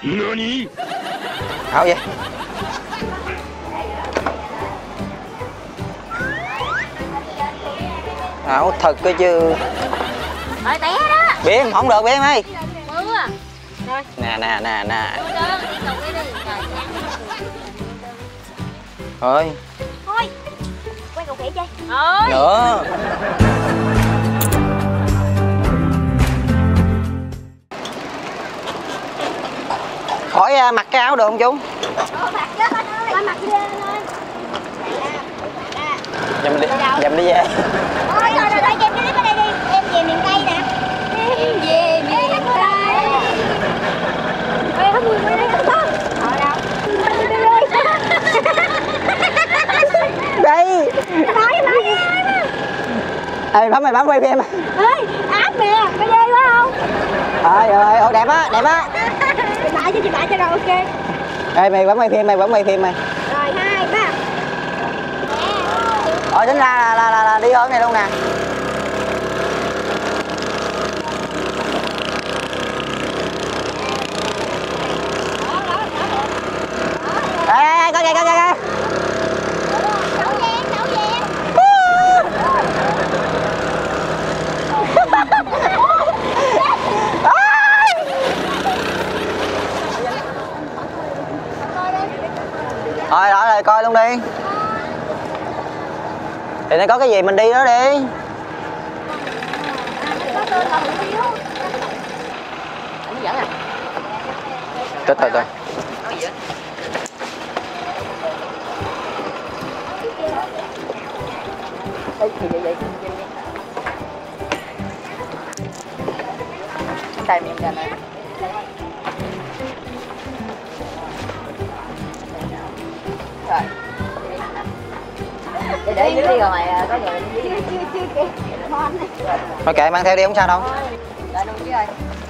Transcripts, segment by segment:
Ảo vậy? Ảo thật cơ chứ. Rồi té đó. Biếm không được Biếm ơi. Rồi. Nè. Thôi. Thôi. Quay cầu khỉ chơi. Nữa. Khỏi mặc cái áo được không chú? Mặc đó con ơi. Con mặc lên thôi. Dầm đi về. Thôi rồi em đi đến đây đi. Em về miền Tây nè. Em về miền Tây. Ê hết mùi quay đây không? Ở đâu? Đây. Ê bấm mày bấm quay phim. Ê áp nè, mày ghê quá không? Ôi đẹp á. Chị bại cho rồi ok. Ê mày bấm quay phim mày. Rồi 2, 3. Tính ra là đi hướng này luôn nè. Ê có kìa. Đậu vàng. Thôi đó rồi coi luôn đi. Thì nó có cái gì mình đi đó đi. Từ. Tay miệng ra này. Rồi. Để dưới đi rồi mày có người đi dưới. Chưa kìa. Thôi kệ mang theo đi không sao đâu. Đợi luôn chứ ơi.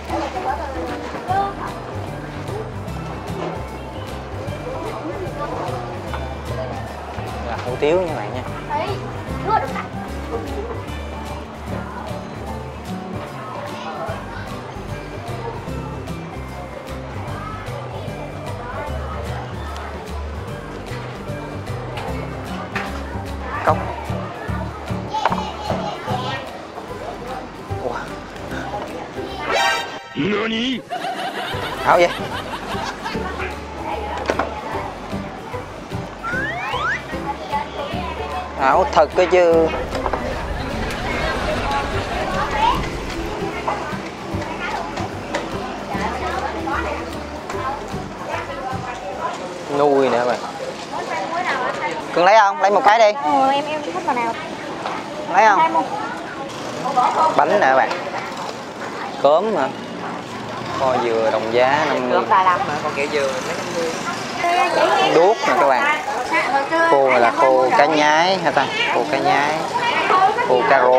Là hủ tiếu nha bạn nha. Cốc. Ảo vậy? Ảo thật cơ chứ. Nuôi nè bạn. Cưng lấy không? Lấy một cái đi. Em thích màu nào? Lấy không? Bánh nè bạn. Cốm hả? Kho dừa đồng giá 50. Cốm 35 mà còn kẹo dừa mấy 50. Đuốc nè các bạn. Khô này là khô cá nhái hả ta? Khô cá nhái. Khô caro.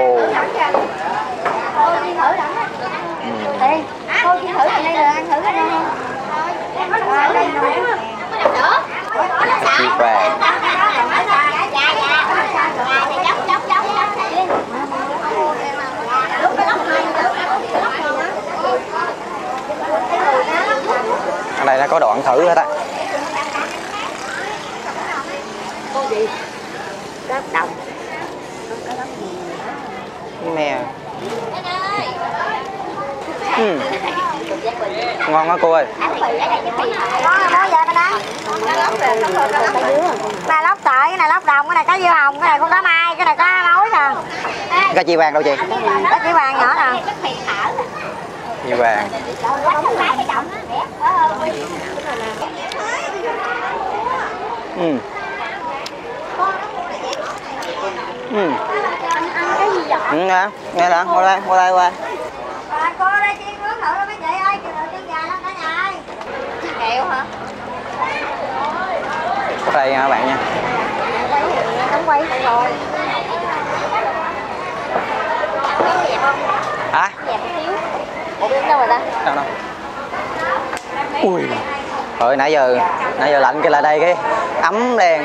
Ê, thôi chị thử ở đây rồi ăn thử cái đây không? Ở đây nữa. Chi vàng. Ở đây nó có đoạn thử hả ta? Cô gì? Đáp đồng. Mè. Ngon quá cô ơi. Ngon rồi bao giờ bên đó? Này lóc sợi, cái này lóc đồng, cái này cá dưa hồng, cái này con cá mai, cái này cá mối nè. Cá chi vàng đâu chị? Cá chỉ vàng nhỏ nè. Chi vàng. Nè, nghe nè, qua đây qua. Cô đây chiên nướng thử đó mấy chị ơi, chân gà lắm cả nhà ơi. Kẹo hả? Qua đây nha các bạn nha. Không quay rồi. Hả? Dẹp xíu. Ủa biết đâu rồi ta? Đâu đâu. Ui. Rồi nãy giờ lạnh cái là đây cái ấm đèn.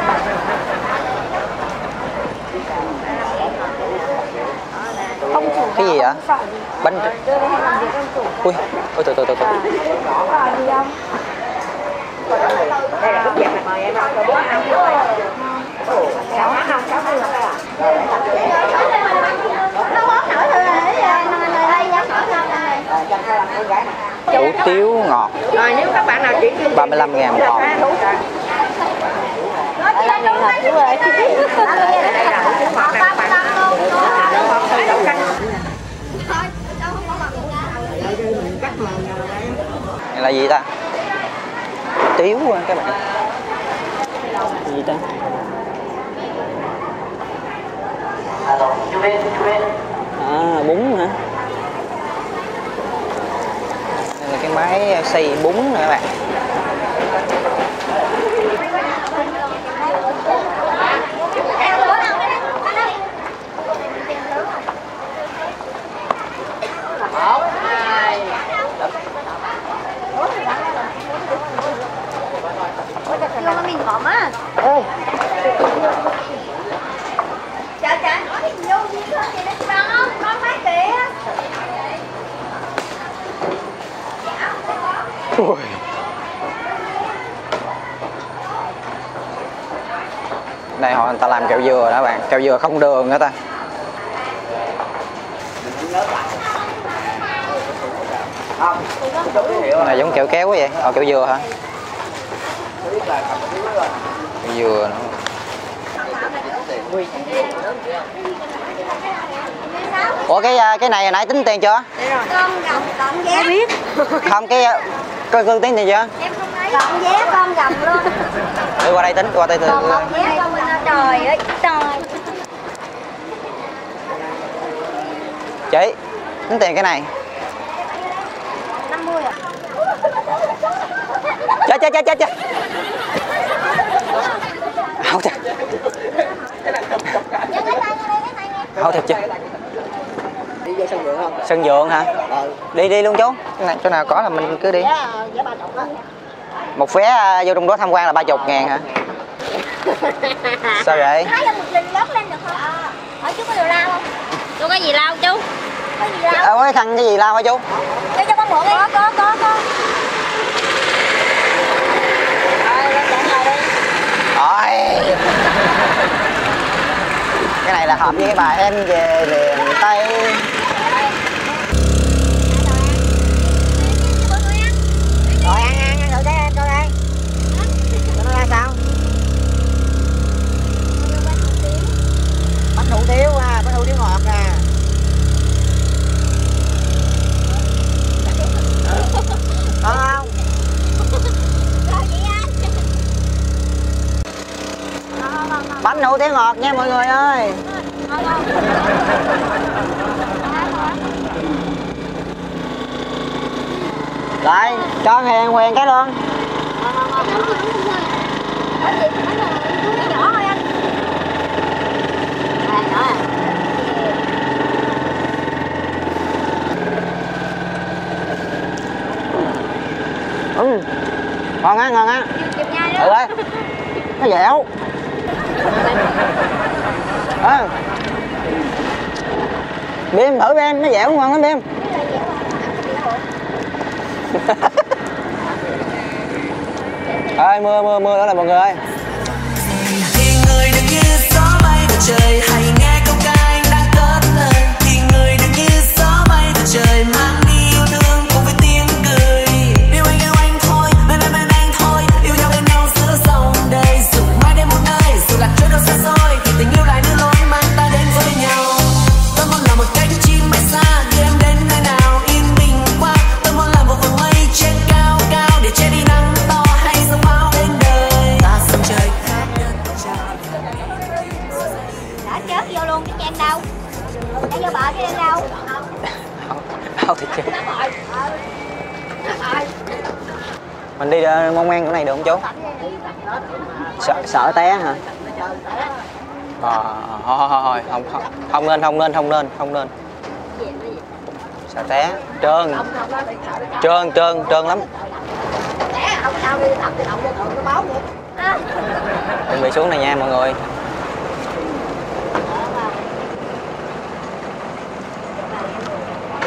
Không chịu Cái gì vậy? Bánh. Ui, ôi từ. Đây là cúp dẹp này, mời em ăn. Bố ăn rồi. Cháu ăn không? Cháu ăn không? Nó món nổi thôi Hủ tiếu ngọt. Rồi nếu các bạn nào chỉ 35.000 một hộp. đây là hủ tiếu ngọt nè, Này là gì ta? Hủ tiếu các bạn. Gì ta? À, bún hả? Đây là cái máy xay bún nè các bạn. vô mình hổm á. Chà vô gì cơ thì nó con mấy kìa. Ui. Đây họ người ta làm kẹo dừa đó các bạn, kẹo dừa không đường nữa ta. Cái này giống kẹo kéo quá vậy, kẹo dừa hả? Kẹo dừa nữa. Ủa cái này hồi nãy tính tiền chưa? Con gầm cộng vé biết. Không cái Cương tính tiền chưa? Em không thấy. Cộng vé con gầm luôn. Đi qua đây tính, qua đây từ. Cộng vé con bên trời ơi trời. Chị, tính tiền cái này. 50 à? Chết. Không thiệt. Không thiệt chứ. Đi vô sân vượng không? Sân vượng hả? Đi luôn chú. Chỗ nào có là mình cứ đi. Một vé vô trong đó tham quan là 30.000 hả? Sao vậy? Thấy là một linh gấp lên được không? Ở chú có đồ lao không? Chú có gì lao chú? Có gì lao? Cái thằng cái gì lao hả chú? Cho con mượn đi. Có. Rồi. Cái này là hợp với cái bài em về miền Tây. Rồi ăn thử cái coi đây. Nó ra sao? Bánh hủ tiếu bánh hủ tiếu ngọt à. Có không? Bánh hủ tiếu ngọt nha mọi người ơi. Lại cho hèn huyền cái luôn. Nhỏ thôi anh. Nhỏ à. Ngon á. Ừ ơi. Nó dẻo. Bim thử Bim, nó dẻo ngon lắm Bim. Ơi mưa đó là mọi người ơi. Thì người đừng như gió bay vào trời, hãy nghe câu ca anh đang cất lên. Thì người đừng như gió bay vào trời, mang đi yêu thương cùng với tiếng cười. Yêu anh thôi, bên anh thôi, yêu nhau bên nhau giữa dòng đời. Dù mai đến một nơi, dù là chỗ đâu xa xôi, thì tình yêu lại đưa lối mang ta đến với nhau. Tôi muốn là một cánh chim bay xa, đưa em đến nơi nào yên bình qua. Tôi muốn làm một vầng mây trên cao cao để che đi nắng to hay giông bão đến đời. Ta sông trời khác nhân Đã chớp vô luôn cái chen đâu? Đã vô bờ cái chen đâu? Không thì chứ. Mình đi mong ăn cái này được không chú? Sợ té hả? Thôi không nên. Sợ té. Trơn lắm. Không sao đi tập tự động vô thường nó báo nữa. Chuẩn bị xuống này nha mọi người.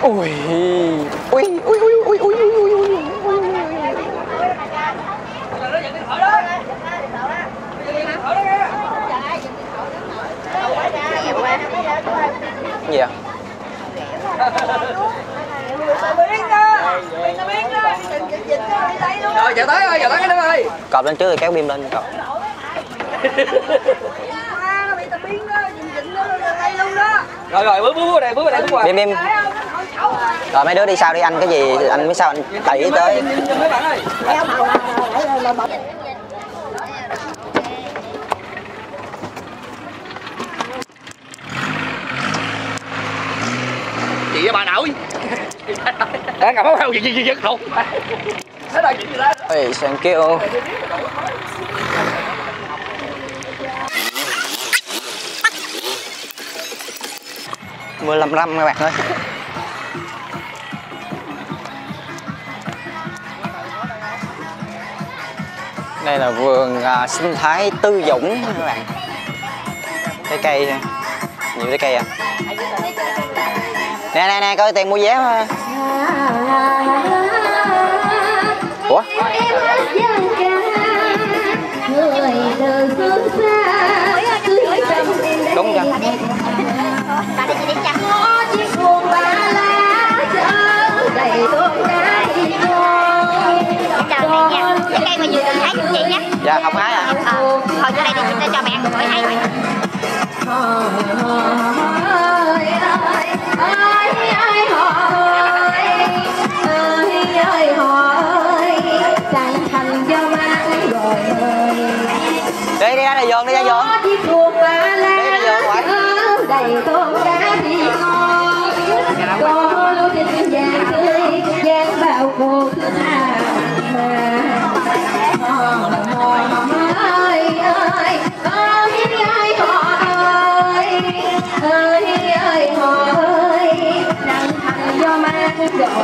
Ui ui ui ui ui ui ui ui. Gì à? Rồi giờ tới cái đó ơi. Cọp lên trước rồi kéo bim lên cọp. Rồi bước đây bước qua. Bim bim. Rồi mấy đứa đi sau đi, anh cái gì anh biết sao anh đẩy tới. Nhìn mấy bạn ơi. Chị với bà nội. Đang cầm áo heo gì giật lộn. Thế là chuyện gì đó. Ôi thank you. Mưa lâm râm các bạn ơi. Đây là vườn sinh thái Tư Dũng các bạn. Trái cây nè, nhiều trái cây à. Nè coi tiền mua vé mà. Ủa? Đúng chưa? Bà đi đi chặt. Chào mẹ nha. Cái cây mà vừa từng hái giùm chị nhé. Dạ không hái à? Thôi vô đây đi chị cho mẹ ăn rồi hái vậy. Đi ra đây vườn, đi ra vườn. Đi ra vườn ngoại. Đầy tôm cá thì ngon, có lúa trên vàng tươi, vàng bao cô thứ nào mà ơi ơi ơi họ ơi nắng thành do mát rồi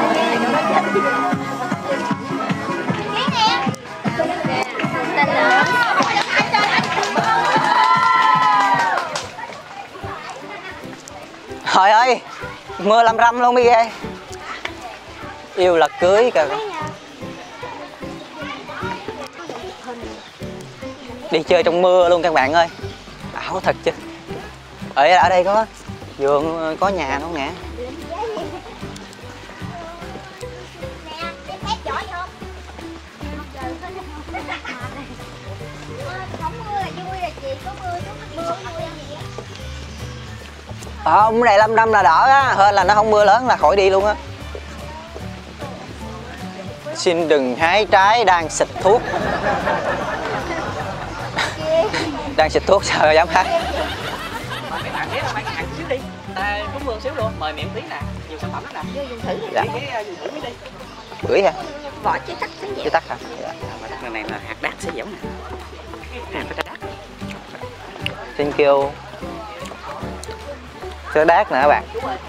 Trời ơi, mưa lâm râm luôn đi ghê. Yêu là cưới kìa. Đi chơi trong mưa luôn các bạn ơi. Ảo thật chứ. Ở đây có vườn, có nhà đâu nè. Không, này lâm râm là đỡ á, hơn là nó không mưa lớn là khỏi đi luôn á. Xin đừng hái trái đang xịt thuốc. Đang xịt thuốc sao dám hái. Mấy bạn biết mấy bạn xíu đi. Cúng mương xíu luôn, mời mẹ tí nè, nhiều sản phẩm lắm nè. Vô dùng thử. Dạ. Dùng thử đi. Bưởi hả? Vỏ chứ tắt xíu vậy. Chứ tắt hả? Dạ. Cái này là hạt đác sẽ giống nè. Hạt đác. Thank you. Sữa đát nè các bạn.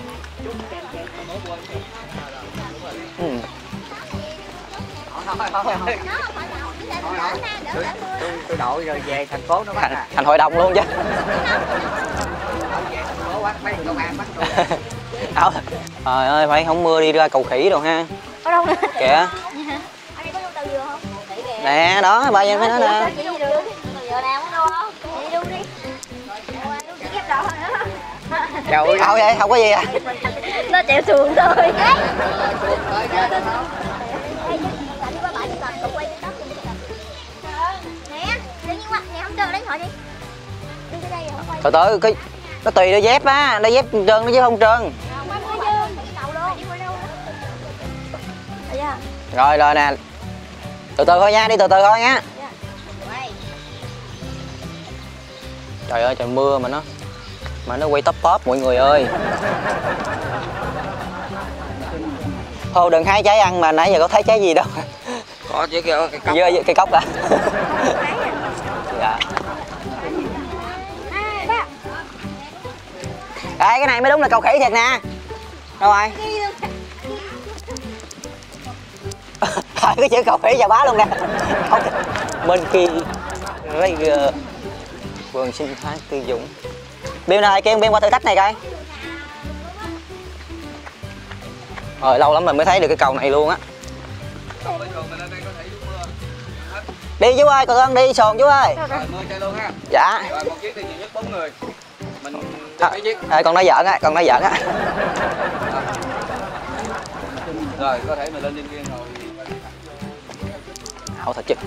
Tôi đội rồi về thành phố nó bắt à. Thành hội đồng luôn chứ. Trời ơi, phải không mưa đi ra cầu khỉ đâu ha. Ở đâu nữa? Kìa. Ở đây có từ dừa không? Nè, đó, ba em phải nói nè. Dừa nào cũng đâu không? Đi đu đi. Đi ghép đỏ nữa. Trời ơi, không vậy, không có gì à. Nó chèo xuồng thôi. Từ từ, cái nó tùy đôi dép á, đôi dép trơn nó chứ không trơn. Rồi rồi nè. Từ từ thôi nha, đi từ từ thôi nha. Trời ơi trời mưa mà nó quay top mọi người ơi. Thôi đừng hái trái ăn mà nãy giờ có thấy trái gì đâu. Có chứ cái cốc. Cây cốc hả? Dạ. Ê, cái này mới đúng là cầu khỉ thiệt nè. Đâu rồi? Cái chữ cầu khỉ chào bá luôn nè. Bên kia vườn sinh thái Tư Dũng. Bill này kêu Bill qua thử thách này coi. Rồi lâu lắm mình mới thấy được cái cầu này luôn á. Đi chú ơi, Cường Ân đi xuồng chú ơi. Rồi mưa chơi luôn ha. Dạ. Rồi một chiếc thì nhiều nhất 4 người. Mình mấy chiếc. Con nói giỡn á, con nói giỡn á. Rồi có thể mình lên trên kia rồi. Ảo thật chứ.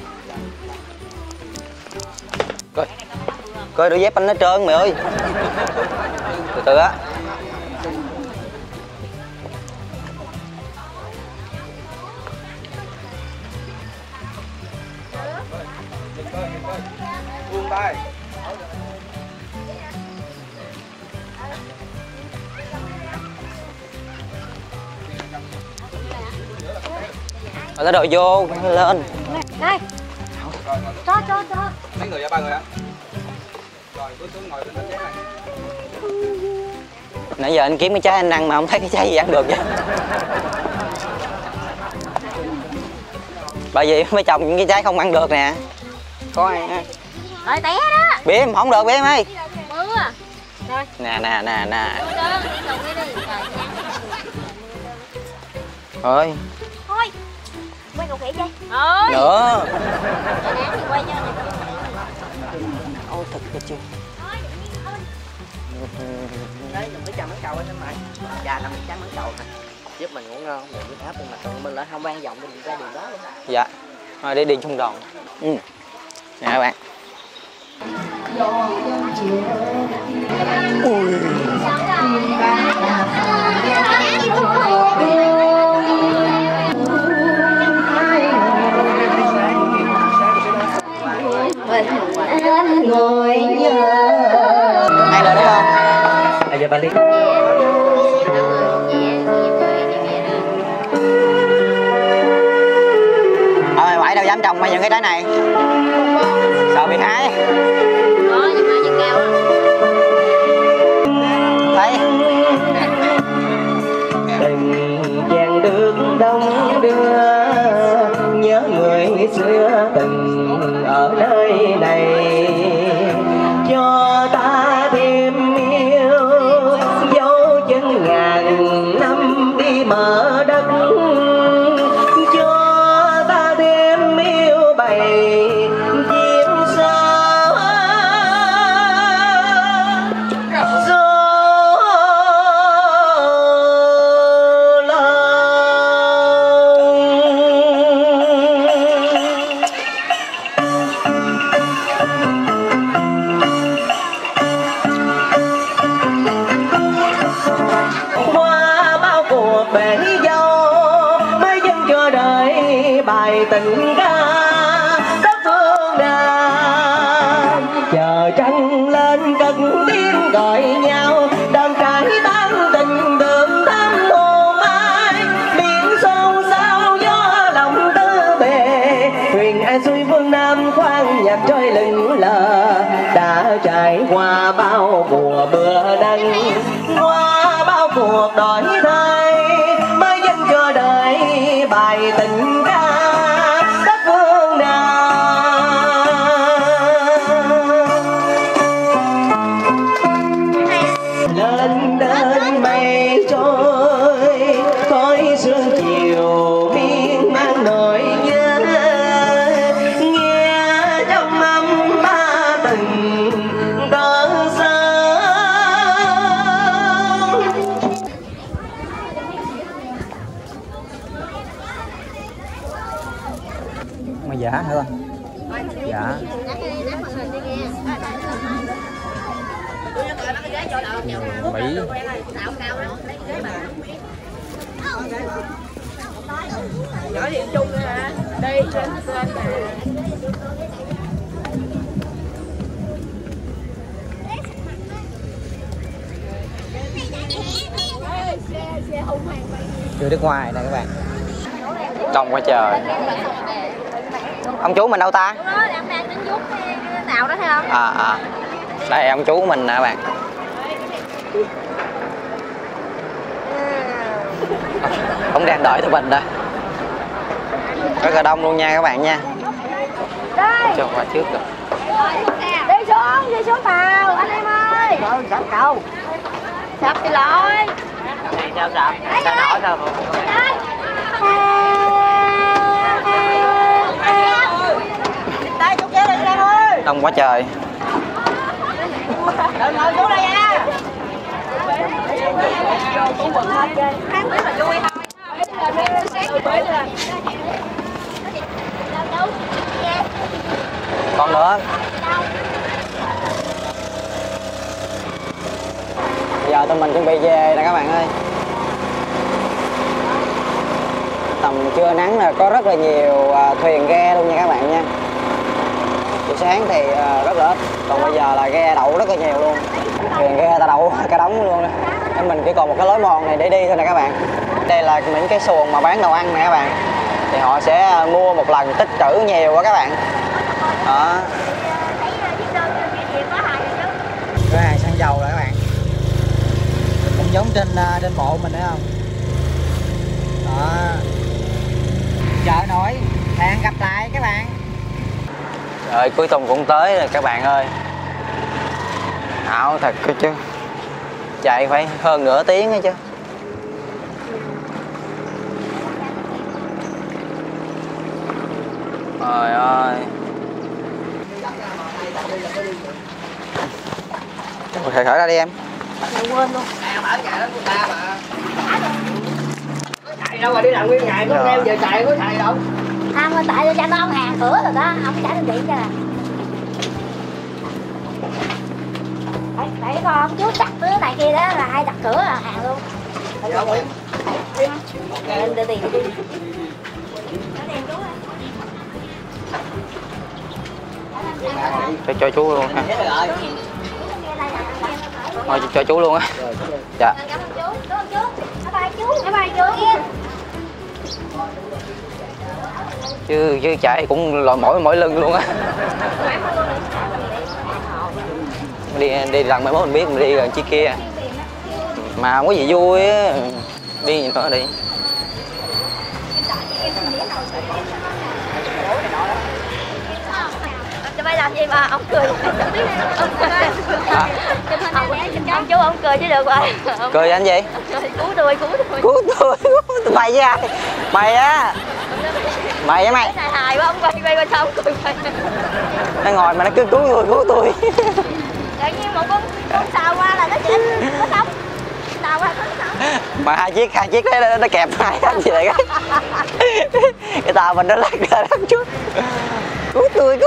Coi đôi dép anh nó trơn mày ơi. Từ từ á. Buông tay. Rồi tới đội vô lên. Đây. Cho. Mấy người vậy, 3 người hả? Rồi bước xuống ngồi lên cái này. Nãy giờ anh kiếm cái trái anh ăn mà không thấy cái trái gì ăn được vậy. Bởi vì mới trồng những cái trái không ăn được nè. Có ăn á. Rồi té đó. Bim không được Bim ơi. Mưa. Rồi. Nè. Thôi. Thôi. Quay cầu khỉ chơi. Nữa. Quay cho này. Ôi thật cái chưa. Đấy, mình phải chăm món cầu anh mày. Dạ làm trái món cầu nè. Giúp mình ngủ ngon, mình huyết áp nhưng mà còn mình lại không quan vọng mình ra đường đó luôn. Dạ. Thôi để đi chung đòn. Nè các bạn. Ui. Anh ngồi nhớ. Hay rồi đúng không? Bây giờ ba Lý. Mày ngoại đâu dám trồng mấy những cái trái này. Sợ bị hái. Có nhưng mà chân cao á. Thấy. Tình chàng được đông đưa, nhớ người xưa từng ở nơi này, cho ta thêm yêu dấu chân ngàn năm đi mở đất, cho ta thêm yêu bầy chim sa gió tình ca đất phương Nam, chờ trăng lên cất tiếng gọi nhau, đàn trái tan tình đường thắm hồn ai, biển xôn xao gió lòng tư bề, thuyền ai xuôi phương Nam khoan nhạc trôi lững lờ, đã trải qua bao mùa mưa nắng, qua bao cuộc đổi thay mới dâng cho đời bài tình ca. Lên đến mây trôi khói sương chiều miên man nỗi nhớ, nghe trong âm ba tình có sao. Mày giả hả con? Dạ. Mỹ. Nhỏ thì chung hả? Đi trên kênh nè. Người nước ngoài nè các bạn. Đông quá trời. Ông chú mình đâu ta? Nào đó thấy không? Đây ông chú mình nè các bạn. Ông đang đợi tụi mình đây. Rất là đông luôn nha các bạn nha. Cho qua trước rồi. Đi xuống vào anh em ơi. Sắp cầu. Sắp thì lỗi. Sao sao nổi sao đông quá trời. Còn nữa. Giờ tụi mình chuẩn bị về nè các bạn ơi. Tầm trưa nắng là có rất là nhiều thuyền ghe luôn nha các bạn nha. Buổi sáng thì rất là ít, còn bây giờ là ghe đậu rất là nhiều luôn. Thuyền ghe ta đậu cả đống luôn. Nên mình chỉ còn một cái lối mòn này để đi thôi nè các bạn. Đây là những cái xuồng mà bán đồ ăn nè các bạn. Thì họ sẽ mua một lần tích trữ nhiều quá các bạn. Đó. Cửa hàng xăng dầu rồi các bạn. Cũng giống trên bộ mình thấy không? Đó. Chợ nổi, hẹn gặp lại các bạn. Rồi cuối tuần cũng tới rồi các bạn ơi. Ảo thật cơ chứ. Chạy phải hơn nửa tiếng ấy chứ. Trời ơi. Khởi ra đi em. Quên luôn. Em ở nhà đó của ta mà. Có chạy đâu mà đi làm nguyên ngày có leo giờ chạy có chạy đâu. Không, tại cho nó ông hàng cửa rồi đó, ông trả tiền điện cho nè. Để con ông chú đặt cái này kia đó là ai đặt cửa là hàng luôn. Em đưa tiền đi. Cho chú luôn ha. Thôi cho chú luôn á. Dạ. Cảm ơn chú. Cảm ơn chú. Bye chú. Bye chú. Chứ chạy cũng lòi mỗi lưng luôn á. Đi lần mai mốt mình biết mình đi gần chiếc kia. Mà không có gì vui á. Đi nhìn nữa đi. Cho bay làm gì mà ông cười. Ông chú ông cười chứ được rồi. Cười anh gì? Cứu tôi. Cứu tôi. Mày với ai? Mày á. Mày với mày. Hài quá, ông quay qua sao ông cười. Nó ngồi mà nó cứ cứu tôi. Tự nhiên một con xào qua là nó chết, nó sống. Xào qua nó sống. Mà hai chiếc đấy nó kẹp hai anh gì vậy? Cái tàu mình nó lắc ra lắc chút. Cứu tôi.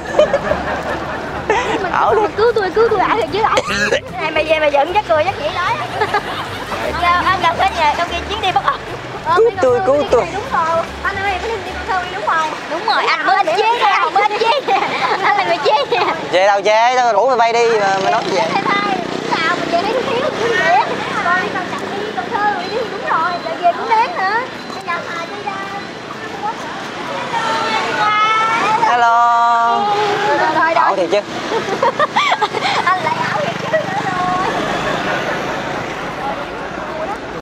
Ảo đi. Cứu tôi ai được chứ anh. Cái này mày về mày giận chắc cười chắc vậy đó. Anh gặp cái nhà trong kia chuyến đi bắt ốc. Cứu tôi. Đúng rồi. Anh ơi, cái đi con thơ đi đúng rồi. Đúng rồi, anh mới chế nè, anh là người chế nè. Về đâu chế, tao rủ mày bay đi mà mày nói gì vậy? Nào mình về thấy thiếu cũng vậy. Rồi đi Cần Chặt đi Cần Thơ rồi đi đúng rồi, lại về cũng đáng nữa. Bây giờ Hà đi ra. Hello. Thôi Ảo thiệt chứ.